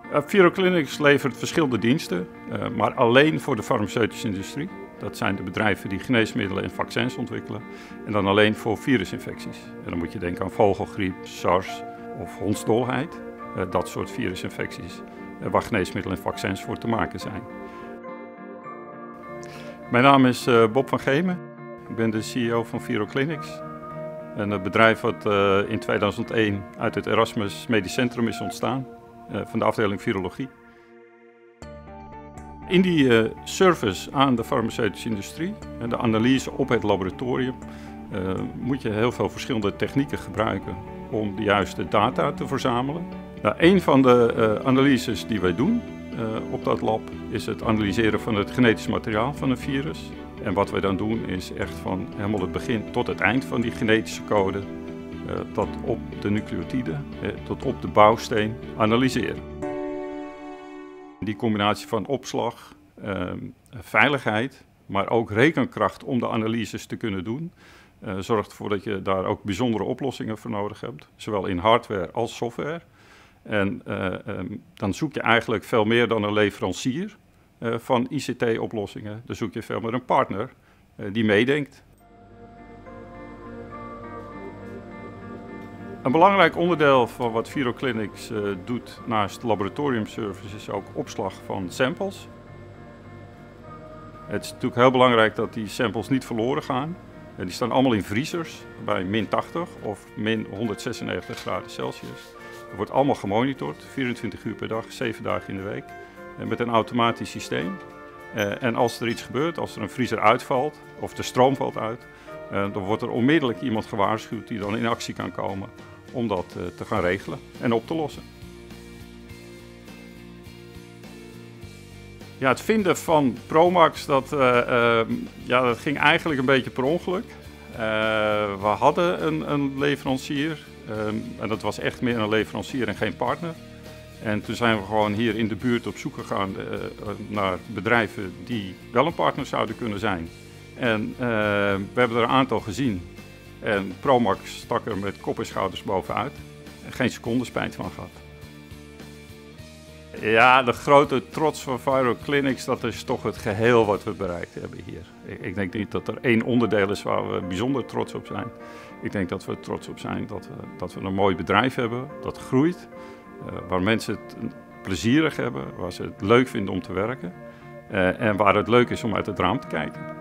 ViroClinics levert verschillende diensten, maar alleen voor de farmaceutische industrie. Dat zijn de bedrijven die geneesmiddelen en vaccins ontwikkelen. En dan alleen voor virusinfecties. En dan moet je denken aan vogelgriep, SARS of hondsdolheid. Dat soort virusinfecties waar geneesmiddelen en vaccins voor te maken zijn. Mijn naam is Bob van Gemen. Ik ben de CEO van ViroClinics. Een bedrijf wat in 2001 uit het Erasmus Medisch Centrum is ontstaan, van de afdeling virologie. In die service aan de farmaceutische industrie en de analyse op het laboratorium moet je heel veel verschillende technieken gebruiken om de juiste data te verzamelen. Nou, een van de analyses die wij doen op dat lab is het analyseren van het genetisch materiaal van een virus. En wat wij dan doen is echt van helemaal het begin tot het eind van die genetische code, tot op de nucleotide, tot op de bouwsteen analyseren. Die combinatie van opslag, veiligheid, maar ook rekenkracht om de analyses te kunnen doen, zorgt ervoor dat je daar ook bijzondere oplossingen voor nodig hebt, zowel in hardware als software. En dan zoek je eigenlijk veel meer dan een leverancier van ICT-oplossingen. Dan zoek je veel meer een partner die meedenkt. Een belangrijk onderdeel van wat ViroClinics doet naast laboratoriumservice is ook opslag van samples. Het is natuurlijk heel belangrijk dat die samples niet verloren gaan. Die staan allemaal in vriezers bij min 80 of min 196 graden Celsius. Het wordt allemaal gemonitord, 24 uur per dag, 7 dagen in de week, met een automatisch systeem. En als er iets gebeurt, als er een vriezer uitvalt of de stroom valt uit, dan wordt er onmiddellijk iemand gewaarschuwd die dan in actie kan komen om dat te gaan regelen en op te lossen. Ja, het vinden van Promax, dat ging eigenlijk een beetje per ongeluk. We hadden een leverancier en dat was echt meer een leverancier en geen partner. En toen zijn we gewoon hier in de buurt op zoek gegaan naar bedrijven die wel een partner zouden kunnen zijn. En we hebben er een aantal gezien. En Promax stak er met kop en schouders bovenuit. Geen seconde spijt van gehad. Ja, de grote trots van ViroClinics, dat is toch het geheel wat we bereikt hebben hier. Ik denk niet dat er één onderdeel is waar we bijzonder trots op zijn. Ik denk dat we er trots op zijn dat we een mooi bedrijf hebben, dat groeit. Waar mensen het plezierig hebben, waar ze het leuk vinden om te werken. En waar het leuk is om uit het raam te kijken.